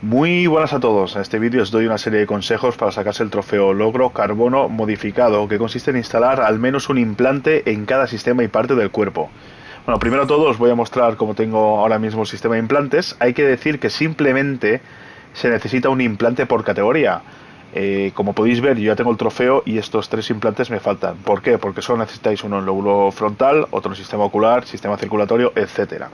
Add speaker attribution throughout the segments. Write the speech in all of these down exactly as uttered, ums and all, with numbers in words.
Speaker 1: Muy buenas a todos, en este vídeo os doy una serie de consejos para sacarse el trofeo Logro Carbono Modificado, que consiste en instalar al menos un implante en cada sistema y parte del cuerpo. Bueno, primero de todo os voy a mostrar cómo tengo ahora mismo el sistema de implantes. Hay que decir que simplemente se necesita un implante por categoría. Eh, como podéis ver, yo ya tengo el trofeo y estos tres implantes me faltan. ¿Por qué? Porque solo necesitáis uno en lóbulo frontal, otro en sistema ocular, sistema circulatorio, etcétera.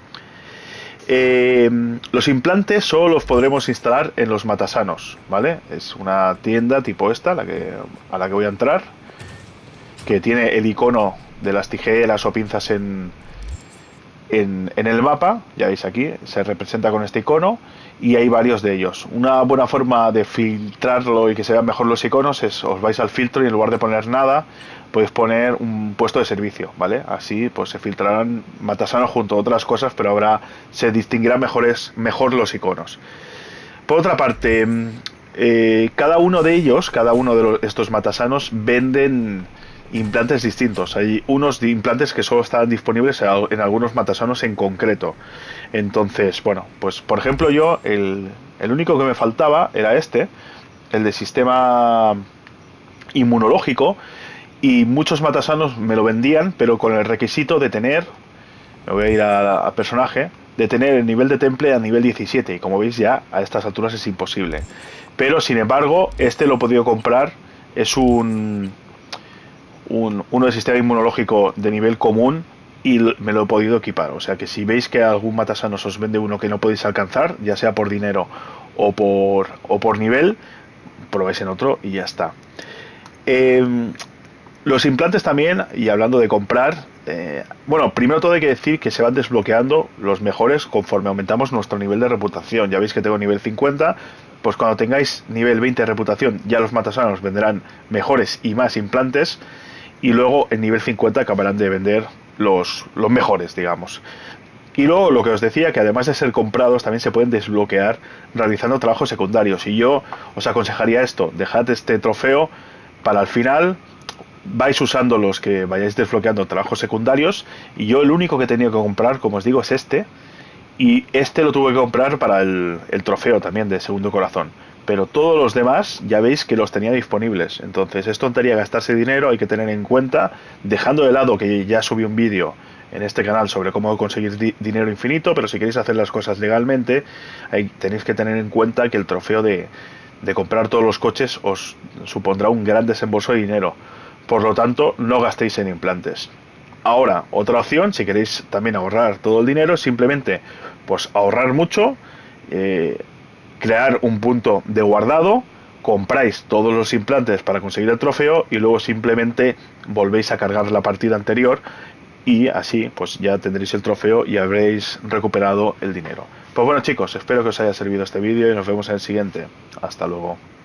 Speaker 1: Eh, los implantes solo los podremos instalar en los Matasanos, ¿vale? Es una tienda tipo esta la que, a la que voy a entrar, que tiene el icono de las tijeras o pinzas en, en, en el mapa. Ya veis aquí, se representa con este icono y hay varios de ellos. Una buena forma de filtrarlo y que se vean mejor los iconos es, os vais al filtro y en lugar de poner nada, podéis poner un puesto de servicio, ¿vale? Así pues se filtrarán Matasanos junto a otras cosas, pero habrá, se distinguirán mejores, mejor los iconos. Por otra parte, eh, cada uno de ellos, cada uno de los, estos Matasanos venden implantes distintos. Hay unos de implantes que solo están disponibles en algunos Matasanos en concreto. Entonces, bueno, pues por ejemplo yo, el, el único que me faltaba era este, el de sistema inmunológico, y muchos Matasanos me lo vendían, pero con el requisito de tener, me voy a ir a, a personaje, de tener el nivel de temple a nivel diecisiete, y como veis ya a estas alturas es imposible. Pero sin embargo, este lo he podido comprar, es un, un uno de sistema inmunológico de nivel común y me lo he podido equipar. O sea que si veis que algún Matasanos os vende uno que no podéis alcanzar, ya sea por dinero o por, o por nivel, probéis en otro y ya está. Eh, Los implantes también, y hablando de comprar, eh, bueno, primero todo hay que decir que se van desbloqueando los mejores conforme aumentamos nuestro nivel de reputación. Ya veis que tengo nivel cincuenta, pues cuando tengáis nivel veinte de reputación ya los Matasanos venderán mejores y más implantes, y luego en nivel cincuenta acabarán de vender los, los mejores, digamos. Y luego lo que os decía, que además de ser comprados también se pueden desbloquear realizando trabajos secundarios, y yo os aconsejaría esto: dejad este trofeo para el final. Vais usando los que vayáis desbloqueando trabajos secundarios, y yo el único que he tenido que comprar, como os digo, es este, y este lo tuve que comprar para el, el trofeo también de segundo corazón, pero todos los demás ya veis que los tenía disponibles. Entonces es tontería gastarse dinero, hay que tener en cuenta, dejando de lado que ya subí un vídeo en este canal sobre cómo conseguir di dinero infinito, pero si queréis hacer las cosas legalmente, hay, tenéis que tener en cuenta que el trofeo de, de comprar todos los coches os supondrá un gran desembolso de dinero. Por lo tanto, no gastéis en implantes. Ahora, otra opción, si queréis también ahorrar todo el dinero, simplemente pues ahorrar mucho, eh, crear un punto de guardado, compráis todos los implantes para conseguir el trofeo y luego simplemente volvéis a cargar la partida anterior, y así pues ya tendréis el trofeo y habréis recuperado el dinero. Pues bueno chicos, espero que os haya servido este vídeo y nos vemos en el siguiente. Hasta luego.